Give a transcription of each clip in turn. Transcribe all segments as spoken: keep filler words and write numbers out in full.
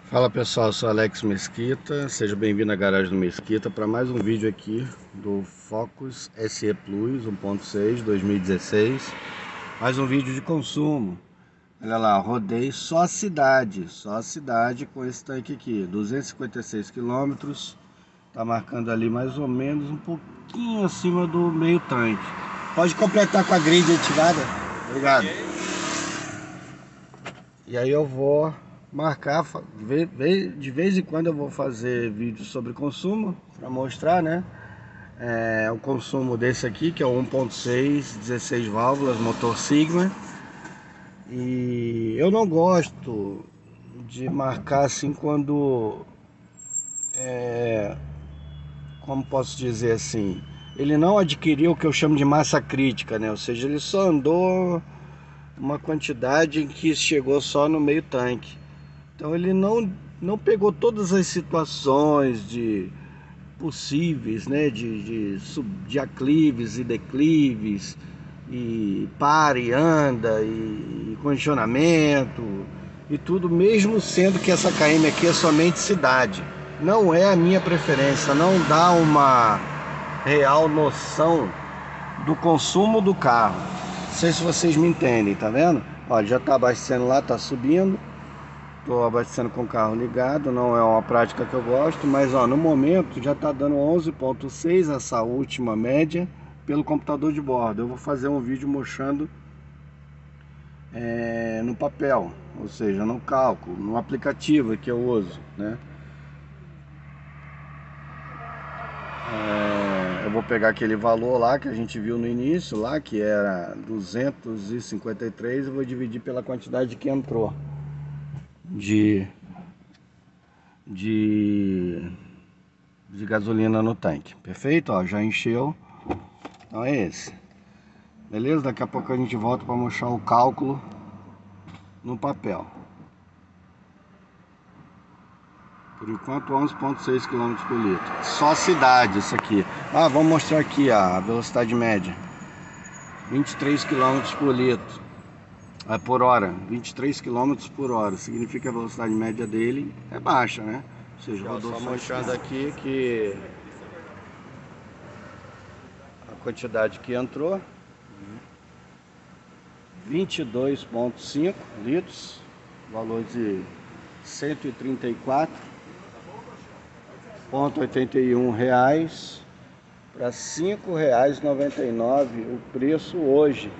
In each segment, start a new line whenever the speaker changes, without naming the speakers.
Fala pessoal, eu sou Alex Mesquita, seja bem-vindo à garagem do Mesquita para mais um vídeo aqui do Focus S E Plus um ponto seis dois mil e dezesseis. Mais um vídeo de consumo. Olha lá, rodei só a cidade, só a cidade com esse tanque aqui, duzentos e cinquenta e seis quilômetros, tá marcando ali mais ou menos um pouquinho acima do meio tanque. Pode completar com a grade ativada? Obrigado. E aí eu vou marcar, de vez em quando eu vou fazer vídeos sobre consumo para mostrar, né? É, o consumo desse aqui, que é o um ponto seis, dezesseis válvulas, motor Sigma. E eu não gosto de marcar assim quando, é, como posso dizer assim, ele não adquiriu o que eu chamo de massa crítica, né? Ou seja, ele só andou uma quantidade em que chegou só no meio tanque. Então ele não, não pegou todas as situações de possíveis, né, de, de, sub, de aclives e declives, e para e anda, e, e condicionamento, e tudo, mesmo sendo que essa K M aqui é somente cidade. Não é a minha preferência, não dá uma real noção do consumo do carro. Não sei se vocês me entendem, tá vendo? Olha, já tá abastecendo lá, tá subindo. Estou abastecendo com o carro ligado, não é uma prática que eu gosto, mas ó, no momento já está dando onze ponto seis essa última média pelo computador de bordo. Eu vou fazer um vídeo mostrando é, no papel, ou seja, no cálculo, no aplicativo que eu uso, né? É, eu vou pegar aquele valor lá que a gente viu no início, lá que era duzentos e cinquenta e três, e vou dividir pela quantidade que entrou de de, de gasolina no tanque. Perfeito? Ó, já encheu. Então é esse. Beleza? Daqui a pouco a gente volta para mostrar o cálculo no papel. Por enquanto onze ponto seis quilômetros por litro. Só cidade isso aqui. Ah, vamos mostrar aqui a velocidade média. vinte e três quilômetros por litro. É, por hora. vinte e três quilômetros por hora. Significa que a velocidade média dele é baixa, né? Ou seja, rodou só mostrando aqui que a quantidade que entrou, vinte e dois ponto cinco litros, valor de cento e trinta e quatro vírgula oitenta e um reais para cinco reais e noventa e nove o preço hoje.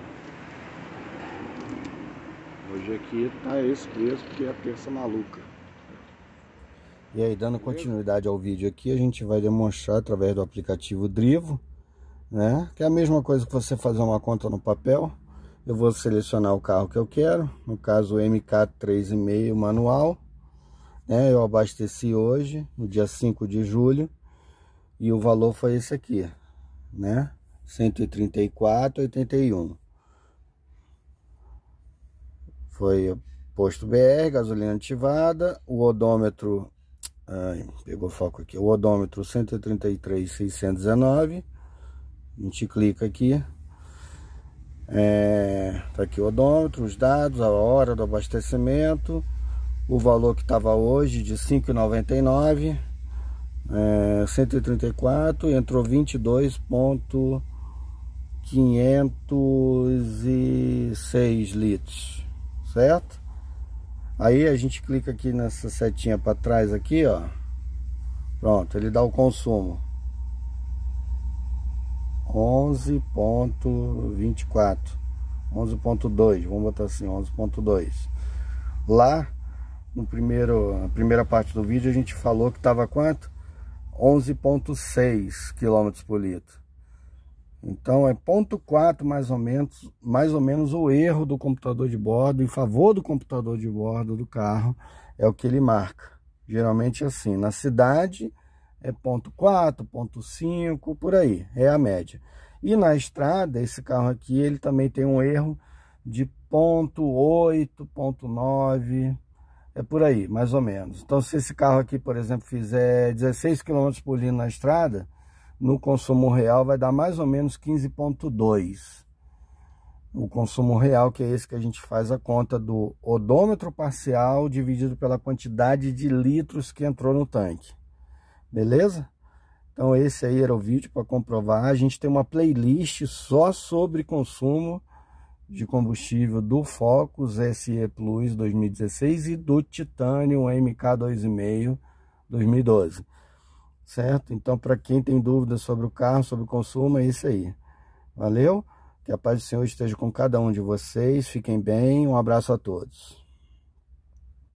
Hoje aqui tá esse preço porque é a terça maluca. E aí, dando continuidade ao vídeo aqui, a gente vai demonstrar através do aplicativo Drivo, né? Que é a mesma coisa que você fazer uma conta no papel. Eu vou selecionar o carro que eu quero, no caso o M K três vírgula cinco manual, né? Eu abasteci hoje, no dia cinco de julho, e o valor foi esse aqui, né? cento e trinta e quatro reais e oitenta e um. Foi posto B R, gasolina ativada, o odômetro, ai, pegou foco aqui, o odômetro cento e trinta e três mil seiscentos e dezenove. A gente clica aqui, é, tá aqui o odômetro, os dados, a hora do abastecimento, o valor que estava hoje de cinco reais e noventa e nove, é, cento e trinta e quatro, entrou vinte e dois ponto quinhentos e seis litros, certo? Aí a gente clica aqui nessa setinha para trás aqui, ó, pronto, ele dá o consumo onze ponto vinte e quatro, onze ponto dois, vamos botar assim, onze ponto dois. Lá no primeiro, a primeira parte do vídeo a gente falou que estava quanto? onze ponto seis quilômetros por litro. Então é ponto quatro mais ou menos, mais ou menos o erro do computador de bordo, em favor do computador de bordo do carro, é o que ele marca. Geralmente assim, na cidade é ponto quatro, ponto cinco, por aí, é a média. E na estrada, esse carro aqui, ele também tem um erro de ponto oito, ponto nove, é por aí, mais ou menos. Então, se esse carro aqui, por exemplo, fizer dezesseis quilômetros por litro na estrada, no consumo real vai dar mais ou menos quinze ponto dois. o consumo real, que é esse que a gente faz a conta do odômetro parcial dividido pela quantidade de litros que entrou no tanque. Beleza? Então esse aí era o vídeo para comprovar. A gente tem uma playlist só sobre consumo de combustível do Focus S E Plus dois mil e dezesseis e do Titanium M K dois ponto cinco dois mil e doze. Certo? Então, para quem tem dúvidas sobre o carro, sobre o consumo, é isso aí. Valeu? Que a paz do Senhor esteja com cada um de vocês. Fiquem bem. Um abraço a todos.